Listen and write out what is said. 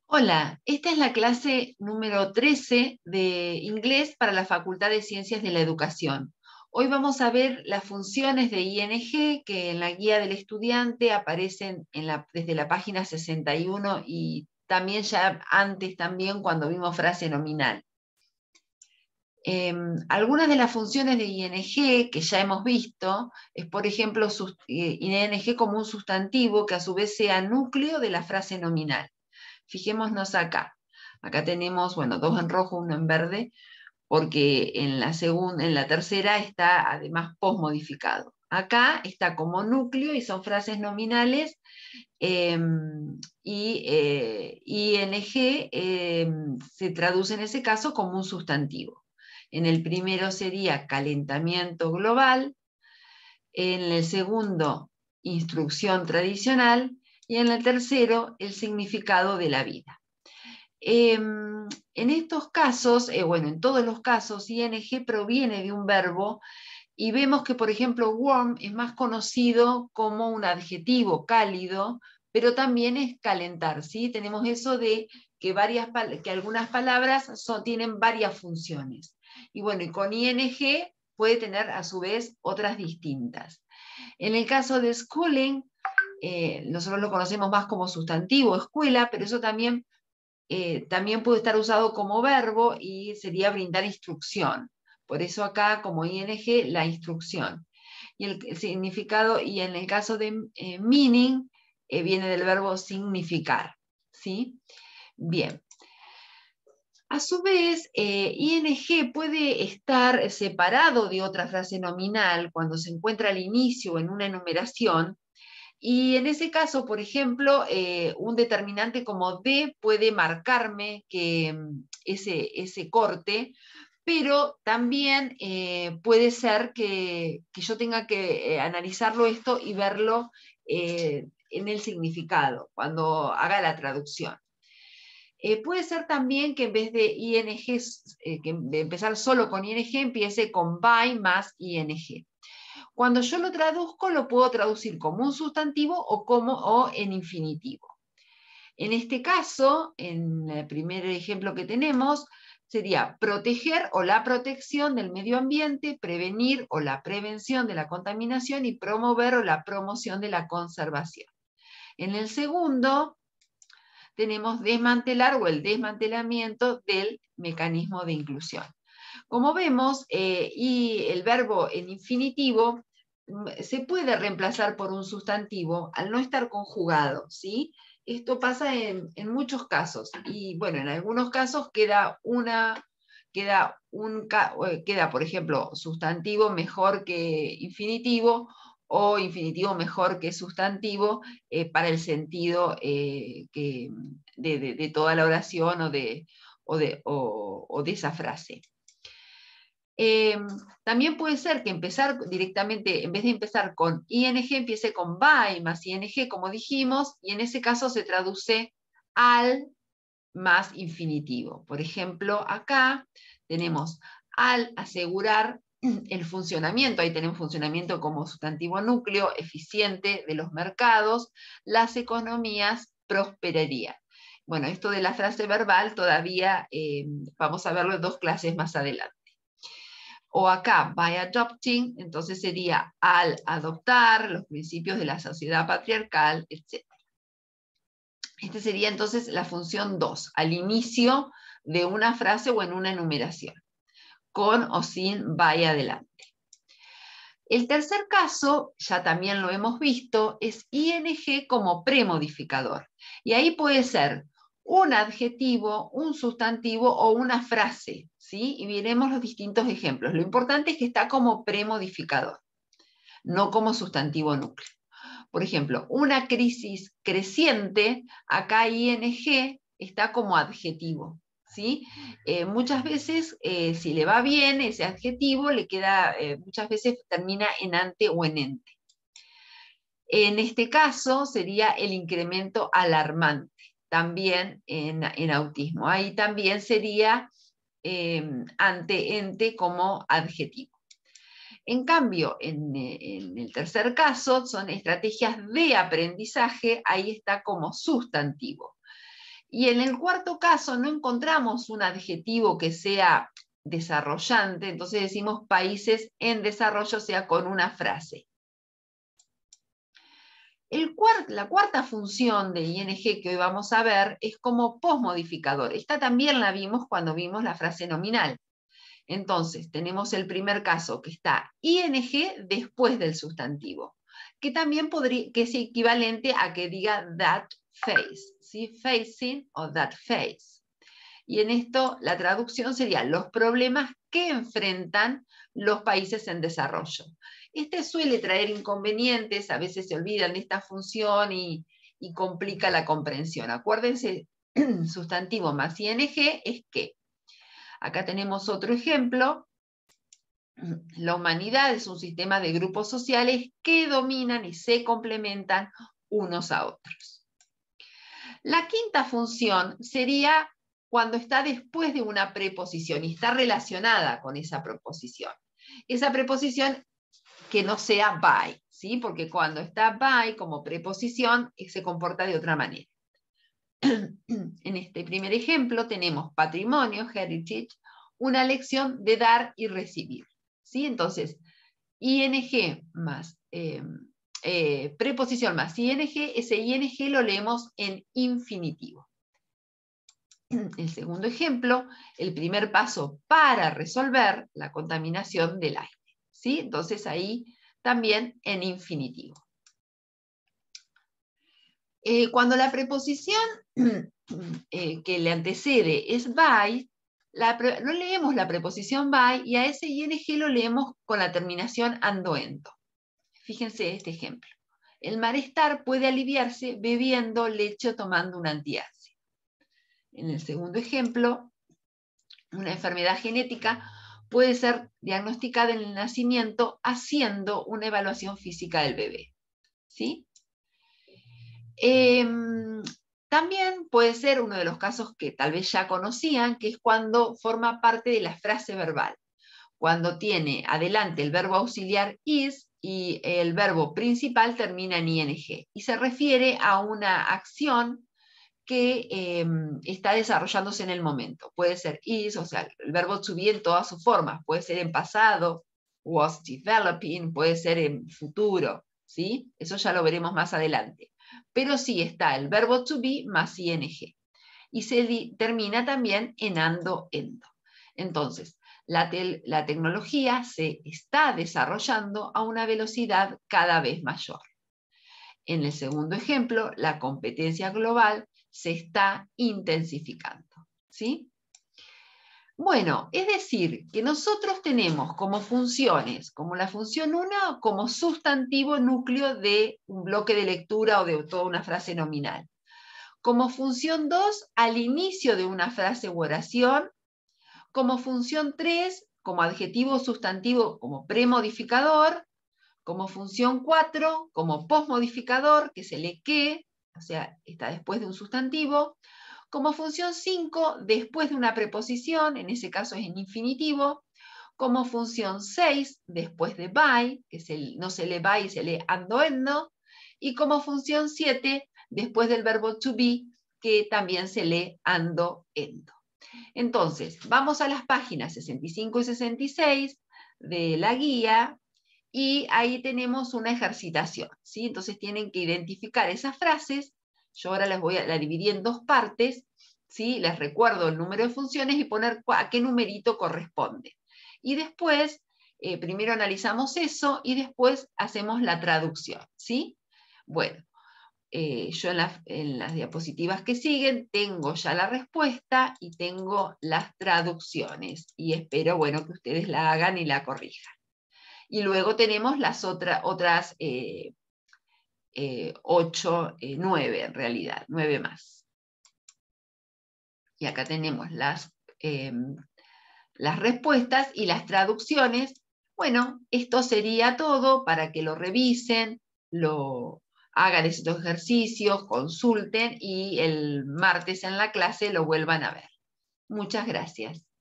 Hola, esta es la clase número 13 de inglés para la Facultad de Ciencias de la Educación. Hoy vamos a ver las funciones de ING que en la guía del estudiante aparecen desde la página 61 y también ya antes también cuando vimos frase nominal. Algunas de las funciones de ING que ya hemos visto es, por ejemplo, ING como un sustantivo que a su vez sea núcleo de la frase nominal. Fijémonos acá. Acá tenemos, bueno, dos en rojo, uno en verde, porque en la tercera está además posmodificado. Acá está como núcleo y son frases nominales ING se traduce en ese caso como un sustantivo. En el primero sería calentamiento global, en el segundo instrucción tradicional y en el tercero el significado de la vida. En estos casos, bueno, en todos los casos, ING proviene de un verbo y vemos que, por ejemplo, warm es más conocido como un adjetivo cálido, pero también es calentar, ¿sí? Tenemos eso de que algunas palabras tienen varias funciones. Y bueno, y con ING puede tener a su vez otras distintas. En el caso de schooling, nosotros lo conocemos más como sustantivo, escuela, pero eso también puede estar usado como verbo y sería brindar instrucción. Por eso acá, como ING, la instrucción. Y el significado, y en el caso de meaning, viene del verbo significar. ¿Sí? Bien. A su vez, ING puede estar separado de otra frase nominal cuando se encuentra al inicio en una enumeración. Y en ese caso, por ejemplo, un determinante como D puede marcarme que ese corte, pero también puede ser que yo tenga que analizarlo esto y verlo en el significado, cuando haga la traducción. Puede ser también que en vez de ING, de empezar solo con ING, empiece con by más ING. Cuando yo lo traduzco, lo puedo traducir como un sustantivo o en infinitivo. En este caso, en el primer ejemplo que tenemos, sería proteger o la protección del medio ambiente, prevenir o la prevención de la contaminación y promover o la promoción de la conservación. En el segundo, tenemos desmantelar o el desmantelamiento del mecanismo de inclusión. Como vemos, y el verbo en infinitivo se puede reemplazar por un sustantivo al no estar conjugado, ¿sí? Esto pasa en muchos casos, y bueno, en algunos casos queda, por ejemplo, sustantivo mejor que infinitivo, o infinitivo mejor que sustantivo para el sentido de toda la oración o de esa frase. También puede ser que empezar directamente, en vez de empezar con ING, empiece con by más ING, como dijimos, y en ese caso se traduce al más infinitivo. Por ejemplo, acá tenemos al asegurar el funcionamiento, ahí tenemos funcionamiento como sustantivo núcleo, eficiente de los mercados, las economías prosperarían. Bueno, esto de la frase verbal todavía vamos a verlo en dos clases más adelante. O acá, by adopting, entonces sería al adoptar los principios de la sociedad patriarcal, etc. Esta sería entonces la función 2, al inicio de una frase o en una enumeración, con o sin by adelante. El tercer caso, ya también lo hemos visto, es ING como premodificador. Y ahí puede ser un adjetivo, un sustantivo o una frase, ¿sí? Y veremos los distintos ejemplos. Lo importante es que está como premodificador, no como sustantivo núcleo. Por ejemplo, una crisis creciente, acá ING está como adjetivo, ¿sí? Muchas veces, si le va bien ese adjetivo, le queda, muchas veces termina en ante o en ente. En este caso sería el incremento alarmante, también en autismo. Ahí también sería ante, ente como adjetivo. En cambio, en el tercer caso, son estrategias de aprendizaje, ahí está como sustantivo. Y en el cuarto caso no encontramos un adjetivo que sea desarrollante, entonces decimos países en desarrollo, sea con una frase. La cuarta función de ing que hoy vamos a ver es como posmodificador. Esta también la vimos cuando vimos la frase nominal. Entonces, tenemos el primer caso que está ing después del sustantivo, que también que es equivalente a que diga that face, ¿sí? Facing o that face. Y en esto la traducción sería los problemas que enfrentan los países en desarrollo. Este suele traer inconvenientes, a veces se olvidan de esta función y complica la comprensión. Acuérdense, sustantivo más ing es que. Acá tenemos otro ejemplo. La humanidad es un sistema de grupos sociales que dominan y se complementan unos a otros. La quinta función sería cuando está después de una preposición y está relacionada con esa preposición. Esa preposición que no sea by, ¿sí? Porque cuando está by como preposición se comporta de otra manera. En este primer ejemplo tenemos patrimonio, heritage, una lección de dar y recibir, ¿sí? Entonces, ing más preposición más ing, ese ing lo leemos en infinitivo. El segundo ejemplo, el primer paso para resolver la contaminación del aire, ¿sí? Entonces ahí también en infinitivo. Cuando la preposición que le antecede es by, no leemos la preposición by y a ese ing lo leemos con la terminación ando-endo. Fíjense este ejemplo. El malestar puede aliviarse bebiendo leche o tomando un antiácido. En el segundo ejemplo, una enfermedad genética puede ser diagnosticada en el nacimiento haciendo una evaluación física del bebé, ¿sí? También puede ser uno de los casos que tal vez ya conocían, que es cuando forma parte de la frase verbal, cuando tiene adelante el verbo auxiliar is y el verbo principal termina en ing, y se refiere a una acción que está desarrollándose en el momento. Puede ser is, o sea, el verbo to be en todas sus formas, puede ser en pasado, was developing, puede ser en futuro, ¿sí? Eso ya lo veremos más adelante. Pero sí está el verbo to be más ing. Y se termina también en ando, endo. Entonces, la tecnología se está desarrollando a una velocidad cada vez mayor. En el segundo ejemplo, la competencia global se está intensificando, ¿sí? Bueno, es decir, que nosotros tenemos como funciones, como la función 1, como sustantivo núcleo de un bloque de lectura o de toda una frase nominal. Como función 2, al inicio de una frase u oración. Como función 3, como adjetivo sustantivo, como premodificador. Como función 4, como posmodificador, que es el que, o sea, está después de un sustantivo. Como función 5, después de una preposición, en ese caso es en infinitivo. Como función 6, después de by, que es no se lee by, se lee ando-endo. Y como función 7, después del verbo to be, que también se lee ando-endo. Entonces, vamos a las páginas 65 y 66 de la guía, y ahí tenemos una ejercitación, ¿sí? Entonces tienen que identificar esas frases. Yo ahora la dividí en dos partes, ¿sí? Les recuerdo el número de funciones y poner a qué numerito corresponde. Y después, primero analizamos eso y después hacemos la traducción, ¿sí? Bueno, yo en las diapositivas que siguen tengo ya la respuesta y tengo las traducciones. Y espero, bueno, que ustedes la hagan y la corrijan. Y luego tenemos las otras 8, 9 en realidad, 9 más. Y acá tenemos las respuestas y las traducciones. Bueno, esto sería todo para que lo revisen, hagan estos ejercicios, consulten y el martes en la clase lo vuelvan a ver. Muchas gracias.